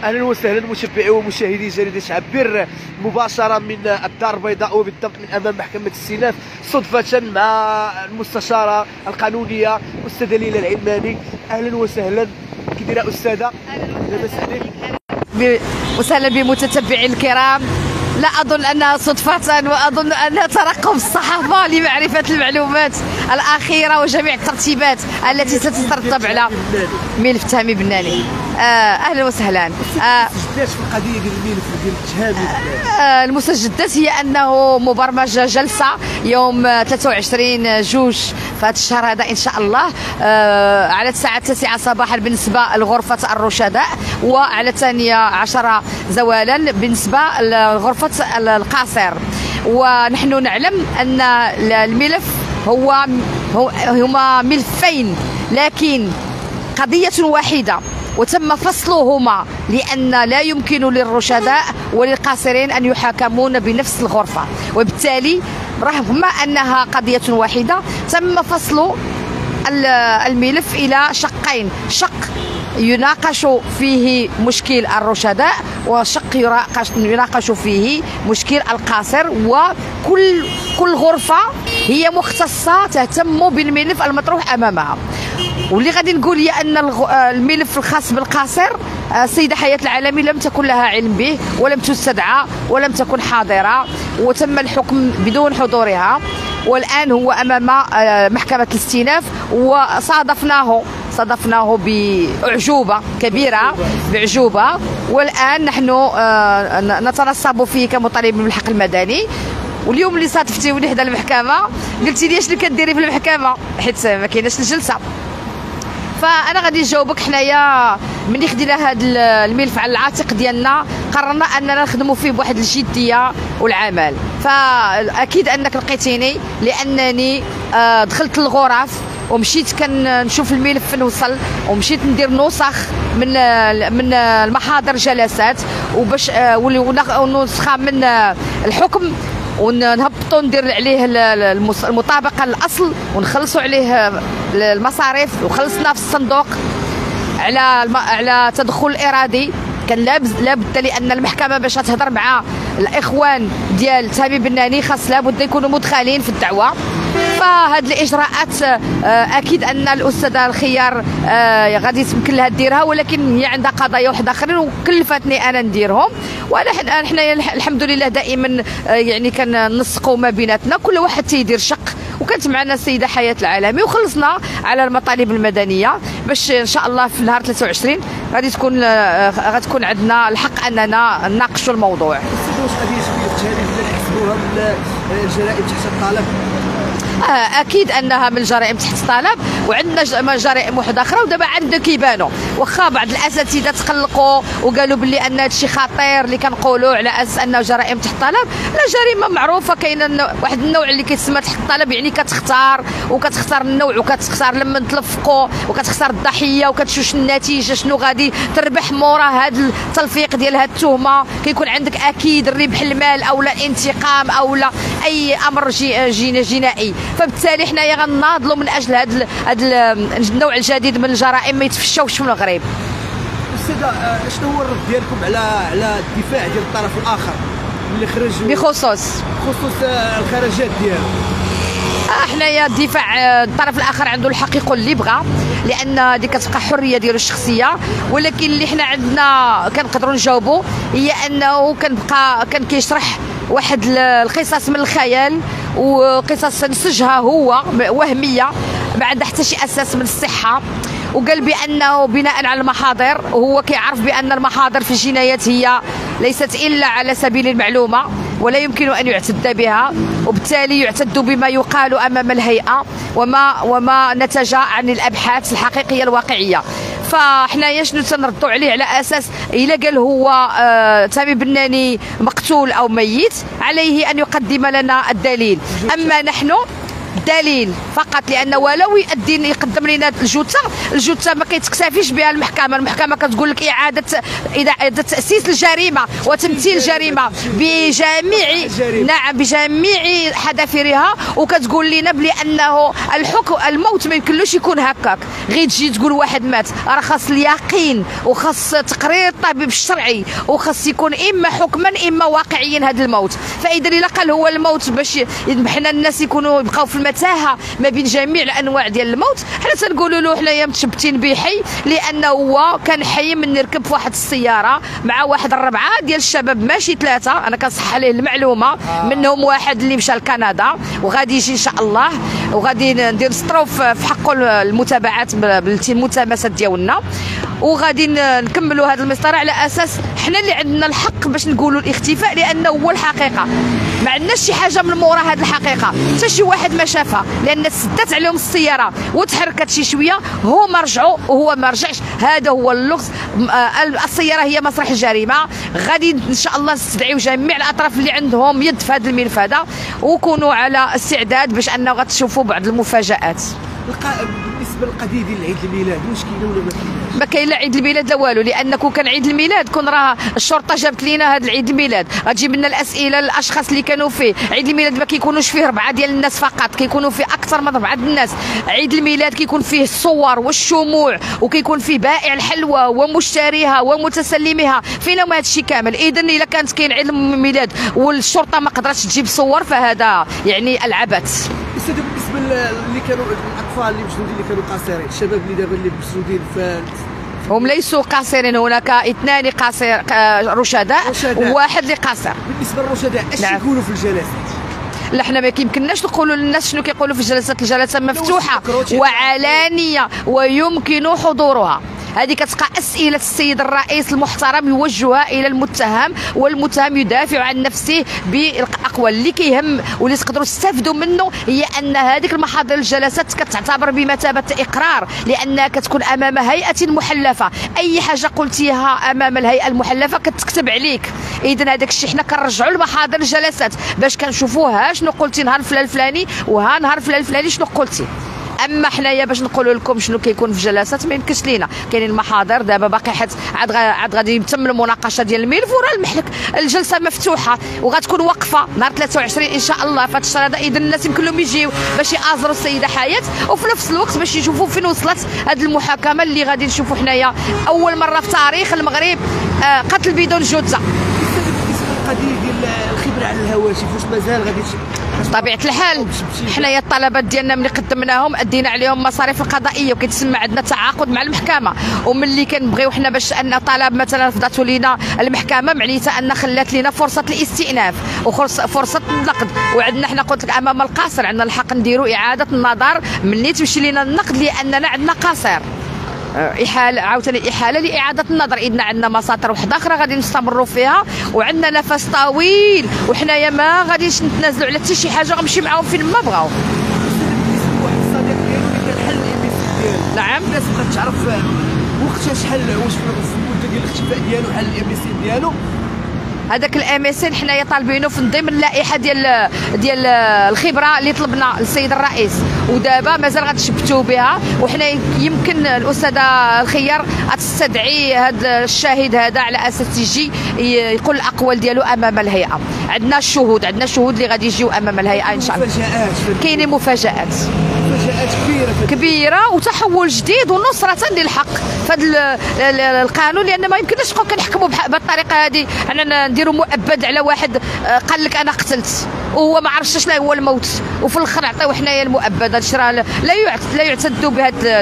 اهلا وسهلا متابعي ومشاهدي جريده عبير مباشره من الدار البيضاء وبالضبط من امام محكمه الاستئناف، صدفه مع المستشاره القانونيه استاذه ليلى العلماني. اهلا وسهلا، كي دايره استاذه؟ لاباس عليك؟ وسهلا بمتتبعي الكرام. لا أظن أنها صدفة، وأظن أنها ترقب الصحافة لمعرفة المعلومات الأخيرة وجميع الترتيبات التي ستترتب على ملف تهامي بناني. أهلا وسهلا. المستجدات في القضية ديال الملف ديال تهامي بناني، المستجدات هي أنه مبرمجة جلسة يوم 23 جوج في هذا الشهر هذا إن شاء الله، على الساعة 9 صباحا بالنسبة لغرفة الرشداء، وعلى 12 زوالا بالنسبة لغرفة القاصر. ونحن نعلم أن الملف هما ملفين لكن قضية واحدة، وتم فصلهما لأن لا يمكن للرشداء وللقاصرين أن يحاكمون بنفس الغرفة، وبالتالي رغم أنها قضية واحدة تم فصل الملف إلى شقين: شق يناقش فيه مشكل الرشداء، وشق يناقش فيه مشكل القاصر، وكل غرفة هي مختصة تهتم بالملف المطروح أمامها. واللي غادي نقول هي أن الملف الخاص بالقاصر السيدة حياة العالمي لم تكن لها علم به ولم تستدعى ولم تكن حاضرة، وتم الحكم بدون حضورها، والآن هو أمام محكمة الاستئناف، وصادفناه بأعجوبة كبيرة، والآن نحن نتنصب فيه كمطالبين بالحق المدني. واليوم اللي صادفتيوني حدا المحكمة قلتي لي شنو كديري في المحكمة حيت ما كايناش الجلسة، فانا غادي نجاوبك. حنايا ملي خدينا هذا الملف على العاتق ديالنا قررنا اننا نخدموا فيه بواحد الجديه والعمل. فاكيد انك لقيتيني لانني دخلت للغرف ومشيت كنشوف الملف فين وصل، ومشيت ندير نسخ من المحاضر جلسات وباش ونسخه من الحكم، ونهبطوا ندير عليه المطابقه للاصل ونخلصوا عليه المصاريف، وخلصنا في الصندوق على تدخل الارادي. كان لابد لان المحكمه باش تهضر مع الاخوان ديال تهامي بناني خاص لابد يكونوا مدخلين في الدعوه. فهاد الاجراءات اكيد ان الاستاذه الخيار غادي يمكن لها ديرها، ولكن هي عندها قضايا واحد اخرين وكلفتني انا نديرهم. ونحن الحمد لله دائما يعني كننسقوا ما بيناتنا، كل واحد تيدير شق، وكانت معنا السيده حياه العالمي وخلصنا على المطالب المدنيه باش ان شاء الله في نهار 23 غادي تكون عندنا الحق اننا نناقشوا الموضوع. واش غادي يجبدوا التهامي بناني يحسبوها من الجرائم تحت الطلب؟ اكيد انها من الجرائم تحت الطلب، وعندنا جرائم واحده اخرى ودابا عندنا كيبانوا. واخا بعض الاساتذه تقلقوا وقالوا باللي ان هذا الشيء خطير اللي كنقولوا على اساس انه جرائم تحت الطلب، لا، جريمه معروفه. كاينه واحد النوع اللي كيتسمى تحت الطلب، يعني كتختار النوع وكتختار لما نتلفقوا وكتختار الضحيه وكتشوف النتيجه شنو غادي تربح مورا هذا التلفيق ديال هذه التهمه. كيكون عندك اكيد الربح المال او لا انتقام او لا اي امر جنائي. فبالتالي حنايا غنناضلوا من اجل هذا النوع الجديد من الجرائم ما يتفشاوش من الغريب. استاذه، شنو هو الرد ديالكم على الدفاع ديال الطرف الاخر اللي خرج بخصوص الخرجات ديالو؟ حنايا الدفاع الطرف الاخر عنده الحق يقول اللي بغى، لان هذه كتبقى حريه ديالو الشخصيه، ولكن اللي حنا عندنا كنقدروا نجاوبوا هي انه كان كيشرح واحد القصص من الخيال وقصص نسجها هو وهميه ما عندها حتى شي اساس من الصحه، وقال بانه بناء على المحاضر، وهو كيعرف بان المحاضر في الجنايات هي ليست الا على سبيل المعلومه ولا يمكن ان يعتد بها، وبالتالي يعتد بما يقال امام الهيئه وما نتج عن الابحاث الحقيقيه الواقعيه. فحنايا شنو تنردوا عليه على اساس الا قال هو تهامي بناني مقتول او ميت عليه ان يقدم لنا الدليل. اما نحن دليل فقط، لان ولو يقدم لنا الجثه ما كيتكتفيش بها المحكمه كتقول لك اعاده تاسيس الجريمه وتمثيل الجريمه بجميع حذافيرها، وكتقول لنا بلي انه الموت ما يمكنلوش يكون هكاك، غير تجي تقول واحد مات، راه خاص اليقين وخاص تقرير الطبيب الشرعي وخاص يكون اما حكما اما واقعيا هذا الموت. فاذا الا قال هو الموت باش حنا الناس يكونوا يبقاو في المتاهه ما بين جميع الانواع ديال الموت، حنا تنقولوا له حنايا متشبتين به حي، لانه هو كان حي من يركب في واحد السياره مع واحد الربعه ديال الشباب ماشي ثلاثه، انا كنصح عليه المعلومه، منهم واحد اللي مشى لكندا وغادي يجي ان شاء الله، وغادي ندير سطرو في حقه المتابعات بالملتمسات ديالنا، وغادي نكملوا هذا المسطره على اساس حنا اللي عندنا الحق باش نقولوا الاختفاء، لانه هو الحقيقه، ما عندناش شي حاجه من مورا هذه الحقيقه، حتى شي واحد ما شافها، لان سدات عليهم السياره وتحركت شي شويه، هما رجعوا وهو ما رجعش، هذا هو اللغز. السياره هي مسرح الجريمه، غادي ان شاء الله نستدعيو جميع الاطراف اللي عندهم يد في هذا الملف هذا، وكونوا على استعداد باش انه غتشوفوا بعض المفاجات. بالنسبه للقضيه ديال عيد الميلاد، واش كاينه ولا ما كايناش؟ ما كاين لا عيد الميلاد لا والو، لان كون كان عيد الميلاد كون راه الشرطه جابت لينا هذا العيد الميلاد، غتجيب لنا الاسئله للاشخاص اللي كانوا فيه. عيد الميلاد ما كيكونوش فيه 4 ديال الناس فقط، كيكونوا فيه اكثر من 4 الناس. عيد الميلاد كيكون فيه الصور والشموع، وكيكون فيه بائع الحلوى ومشتريها ومتسلمها، فينا هذا الشيء كامل. اذا الا كانت كاين عيد الميلاد والشرطه ما قدرتش تجيب صور، فهذا يعني العبث. بالنسبه اللي كانوا الاطفال اللي مجنودين اللي كانوا قاصرين، الشباب اللي دابا اللي مجنودين هم ليسوا قاصرين، هناك 2 قاصر رشداء وواحد اللي قاصر. بالنسبه للرشداء اش يقولوا في الجلسات؟ لا حنا ما يمكنناش نقولوا للناس شنو كيقولوا في الجلسات، الجلسه مفتوحه وعلانيه ويمكن حضورها. هذه كتبقى اسئله السيد الرئيس المحترم يوجهها الى المتهم، والمتهم يدافع عن نفسه بالاقوال اللي كيهم واللي تقدروا تستافدوا منه. هي ان هذيك المحاضر الجلسات كتعتبر بمثابه اقرار، لانها كتكون امام هيئه محلفه، اي حاجه قلتيها امام الهيئه المحلفه كتكتب عليك. اذا هذاك الشيء حنا كنرجعوا لمحاضر الجلسات باش كنشوفوها شنو قلتي نهار فلان الفلاني، وها نهار فلان الفلاني شنو قلتي. اما حنايا باش نقولوا لكم شنو كيكون في الجلسات ما يمكنش لينا. كاينين المحاضر دابا باقي عاد غادي يتم المناقشه ديال الملف، وراه المحلك الجلسه مفتوحه وغتكون واقفه نهار 23 ان شاء الله في هذا الشهر هذا. اذا الناس يمكن لهم يجيو باش يازروا السيده حياه، وفي نفس الوقت باش يشوفوا فين وصلت هذه المحاكمه اللي غادي نشوفوا حنايا اول مره في تاريخ المغرب قتل بدون جثه. القضيه ديال الخبره على الهواتف واش مازال غادي بطبيعه الحال حنايا الطلبات ديالنا ملي قدمناهم ادينا عليهم مصاريف القضائيه، وكيتسمى عندنا تعاقد مع المحكمه، وملي كنبغيو حنا باش ان طلب مثلا رفضته لينا المحكمه معنيتها ان خلات لنا فرصه الاستئناف وفرصه النقد، وعندنا حنا قلت لك امام القاصر عندنا الحق نديروا اعاده النظر ملي تمشي لنا النقد، لاننا عندنا قاصر احاله عاوتاني احاله لاعاده النظر. اذا عندنا مساطر واحده اخرى غادي نستمروا فيها، وعندنا نفس طويل، وحنايا ما غاديش نتنازلوا على حتى شي حاجه، غنمشي معاهم فين ما بغاو. واحد الصديق ديالو اللي كان حل الام ديالو، نعم الناس بغات تعرف وقتاش حل، واش في المده ديال الاختفاء ديالو حل الام ديالو. هذاك الام اس ان حنايا طالبينه في ضمن اللائحه ديال الخبره اللي طلبنا للسيد الرئيس، ودابا مازال غتشبتوا بها، وحنا يمكن الاستاذه الخيار غتستدعي هذا الشاهد هذا على اساس يجي يقول الاقوال ديالو امام الهيئه. عندنا الشهود اللي غادي يجيو امام الهيئه ان شاء الله. كاينين مفاجات كبيره وتحول جديد ونصره للحق في هذا القانون، لان ما يمكنش نبقاو كنحكموا بهذه هذه. حنا نديروا مؤبد على واحد قال لك انا قتلت وهو ما عرفش شنو هو الموت، وفي الاخر عطاو حنايا المؤبد. هادشي راه لا يعتد بهذا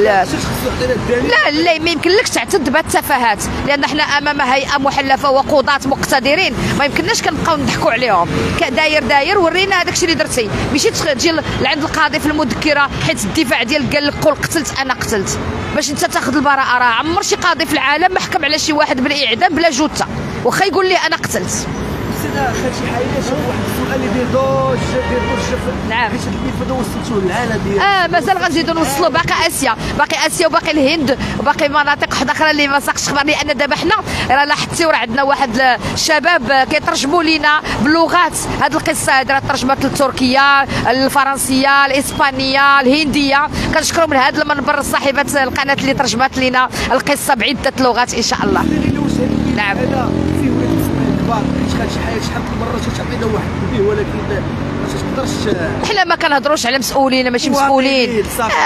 لا ما يمكنلكش تعتد بهذه التفاهات، لان حنا امام هيئه محلفه وقضاة مقتدرين، ما يمكنناش كنبقاو نضحكوا عليهم. داير ورينا هذاك الشيء اللي درتي، ماشي تجي لعند القاضي في المذكره حيت الدفاع ديالك قال لك قول قتلت انا قتلت باش انت تاخذ البراءه. راه عمر شي قاضي في العالم ما حكم على شي واحد بالاعدام بلا جثه، واخا يقول لي انا قتلت. سيدنا خالتي حيدة شوف واحد السؤال اللي دير ضوج نعم. حيت الملف هذا وصلتوه للعالم مازال غنزيدو نوصلوا باقي اسيا وباقي الهند وباقي مناطق واحده اخرى اللي ما ساقش خبر. لان دابا حنا راه لاحظتي وراه عندنا واحد الشباب كيترجموا لينا باللغات. هذه القصه هذه ترجمات التركيه الفرنسيه الاسبانيه الهنديه. كنشكروا من هذا المنبر صاحبه القناه اللي ترجمت لنا القصه بعده لغات ان شاء الله. نعم. هذا فيه ولاد كبار حيت خالتي حياة شحال من مره تعطينا واحد النبيه ولكن ما تقدرش. حنا ما كنهضروش على مسؤولين ماشي مسؤولين.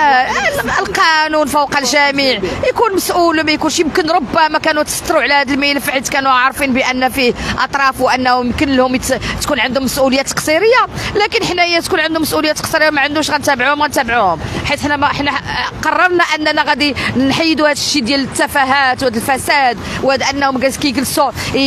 القانون فوق الجميع. يكون مسؤول ما يكونش. يمكن ربما كانوا تستروا على هذا الملف حيت كانوا عارفين بان فيه اطراف وانهم يمكن لهم تكون عندهم مسؤوليه تقصيريه. لكن حنايا تكون عندهم مسؤوليه تقصيريه ما عندوش غنتابعوهم حيت حنا قررنا اننا غادي نحيدوا هذا الشيء ديال التفاهات وهذا الفساد وهذا انهم كيجلسوا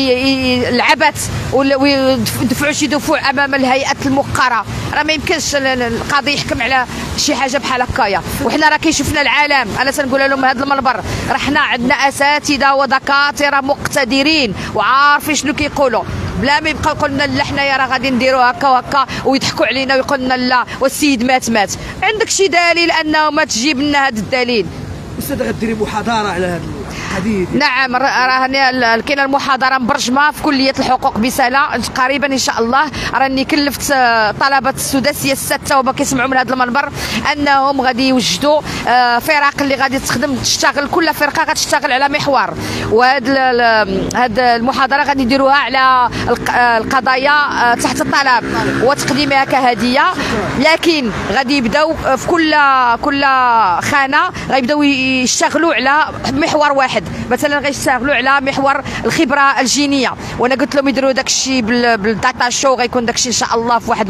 العبث ويدفعوا شي دفوع امام الهيئات الموقره. راه ما يمكنش القاضي يحكم على شي حاجه بحال هكايا. وحنا راه كيشوفنا العالم. انا تنقول لهم هذا المنبر راه حنا عندنا اساتذه ودكاتره مقتدرين وعارفين شنو كيقولوا بلا ما يبقاو يقول لنا لا حنايا راه غادي نديروا هكا وهكا ويضحكوا علينا ويقول لنا لا والسيد مات. عندك شي دليل انه ما تجيب لنا هذا الدليل؟ استاذ غديري محاضره على هذا الحديث. نعم راه كاينه المحاضره مبرجمه في كليه الحقوق بسلا قريبا ان شاء الله. راني كلفت طلبه السداسيه السته وما كيسمعوا من هذا المنبر انهم غادي يوجدوا فرق اللي غادي تشتغل. كل فرقه غتشتغل على محور. وهاد المحاضره غادي يديروها على القضايا تحت الطلب وتقديمها كهديه. لكن غادي يبداو في كل خانه غيبداو يشتغلوا على محور واحد. مثلا غيشتغلوا على محور الخبره الجينيه. وانا قلت لهم يديروا داك الشيء بالداتا شو. غيكون داك الشيء ان شاء الله في واحد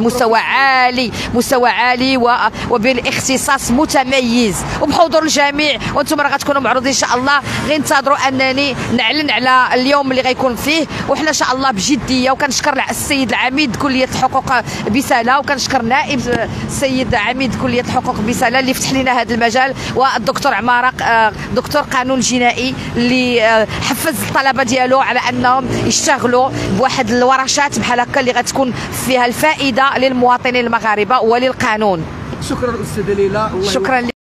مستوى عالي وبالاختصاص متميز وبحضور الجميع. وانتم راه غتكونوا معروضين ان شاء الله. غينتظروا انني نعلن على اليوم اللي غيكون فيه. وحنا ان شاء الله بجديه. وكنشكر السيد العميد كليه الحقوق بسلا وكنشكر نائب السيد عميد كليه الحقوق بسلا اللي فتح لنا هذا المجال. والدكتور عمارة دكتور قانون جنائي اللي حفز الطلبه ديالو على انهم يشتغلوا بواحد الورشات بحال هكا اللي غتكون فيها الفائده للمواطنين المغاربه وللقانون. شكرا استاذه ليلى. شكرا.